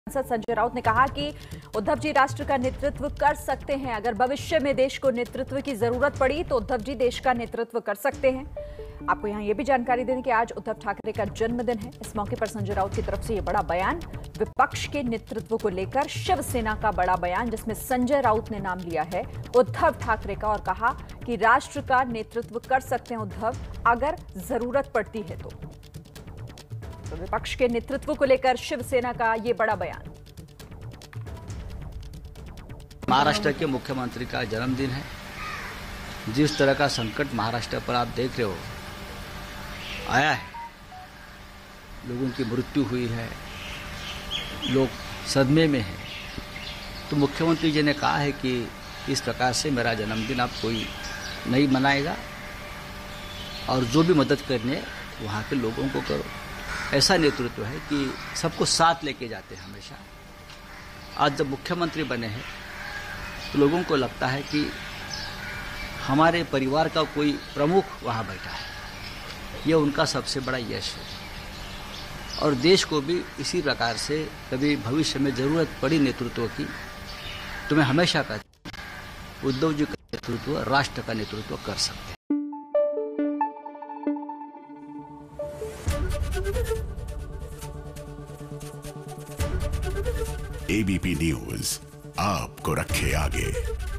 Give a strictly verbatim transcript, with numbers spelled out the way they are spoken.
सांसद संजय राउत ने कहा कि उद्धव जी राष्ट्र का नेतृत्व कर सकते हैं। अगर भविष्य में देश को नेतृत्व की जरूरत पड़ी तो उद्धव जी देश का नेतृत्व कर सकते हैं। आपको यहां यह भी जानकारी दें कि आज उद्धव ठाकरे का जन्मदिन है। इस मौके पर संजय राउत की तरफ से यह बड़ा बयान, विपक्ष के नेतृत्व को लेकर शिवसेना का बड़ा बयान, जिसमें संजय राउत ने नाम लिया है उद्धव ठाकरे का और कहा कि राष्ट्र का नेतृत्व कर सकते हैं उद्धव, अगर जरूरत पड़ती है तो। तो विपक्ष के नेतृत्व को लेकर शिवसेना का यह बड़ा बयान। महाराष्ट्र के मुख्यमंत्री का जन्मदिन है। जिस तरह का संकट महाराष्ट्र पर आप देख रहे हो आया है, लोगों की मृत्यु हुई है, लोग सदमे में हैं, तो मुख्यमंत्री जी ने कहा है कि इस प्रकार से मेरा जन्मदिन आप कोई नहीं मनाएगा और जो भी मदद करने वहाँ के लोगों को करो। ऐसा नेतृत्व है कि सबको साथ लेके जाते हैं हमेशा। आज जब मुख्यमंत्री बने हैं तो लोगों को लगता है कि हमारे परिवार का कोई प्रमुख वहाँ बैठा है, यह उनका सबसे बड़ा यश है। और देश को भी इसी प्रकार से कभी भविष्य में जरूरत पड़ी नेतृत्व की तो मैं हमेशा कहता हूँ उद्धव जी का नेतृत्व राष्ट्र का नेतृत्व कर सकते हैं। एबीपी न्यूज आपको रखे आगे।